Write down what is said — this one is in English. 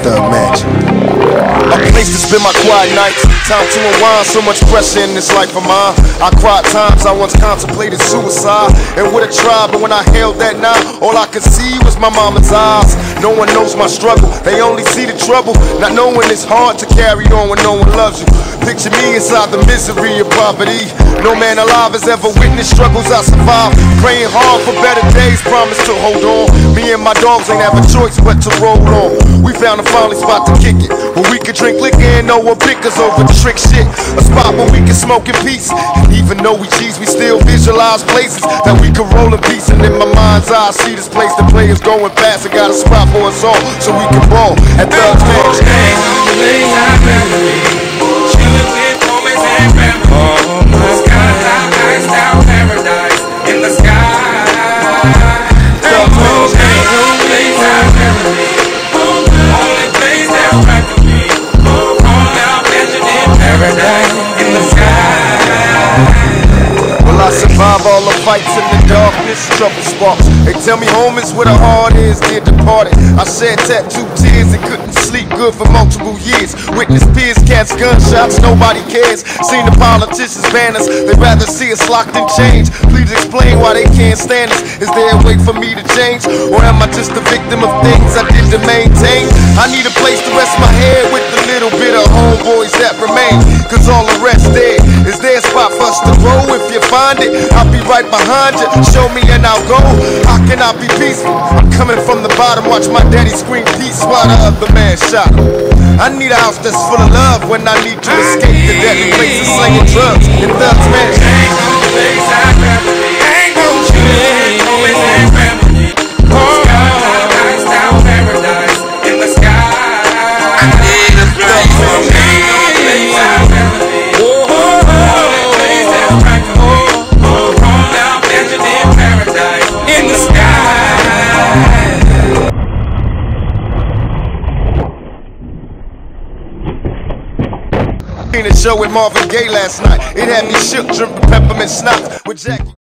Thug Mansion. A place to spend my quiet nights, time to unwind, so much pressure in this life of mine. I cried times I once contemplated suicide, and would have tried, but when I held that knife, all I could see was my mama's eyes. No one knows my struggle, they only see the trouble, not knowing it's hard to carry on when no one loves you. Picture me inside the misery of poverty. No man alive has ever witnessed struggles I survived. Praying hard for better days, promise to hold on. Me and my dogs ain't have a choice but to roll on. We found a finally spot to kick it, where we could drink liquor and no one bickers over trick shit. A spot where we can smoke in peace, and even though we cheese, we still visualize places that we can roll in peace. And in my mind's eye, I see this place the players going past. I got a spot for us all, so we can ball at Thug Mansion. Chilling with homies and family. Sky high, iced out paradise in the sky. Thug Mansion, only place that's right for me. All out mansion in paradise in the sky. Will I survive all the fights in the darkness? Trouble sparks. They tell me home is where the heart is, dear departed. I shed tattooed tears and couldn't sleep good for multiple years. Witness peers, cats, gunshots, nobody cares. Seen the politicians ban us, they'd rather see us locked in chains. Please explain why they can't stand us. Is there a way for me to change? Or am I just a victim of things I did to maintain? I need a place to rest my head with the little bit of homeboys that remain, cause all the rest dead. Is there a spot for us to grow? If you find it, I'll be right behind you. Show me and I'll go. How can I be peaceful? I'm coming from the bottom, watch my daddy scream peace while the other man shot him. I need a house that's full of love when I need to escape the deadly places slinging drugs in Thug Mansion. Ain't no place I'd rather be. Ain't no chillin' homies and family. Sky high, iced out paradise in the sky. Ain't no place I'd rather be. Only place that's right for me. All out mansion in paradise in the sky. Seen a show with Marvin Gaye last night. It had me shook, dripping peppermint schnapps with Jackie.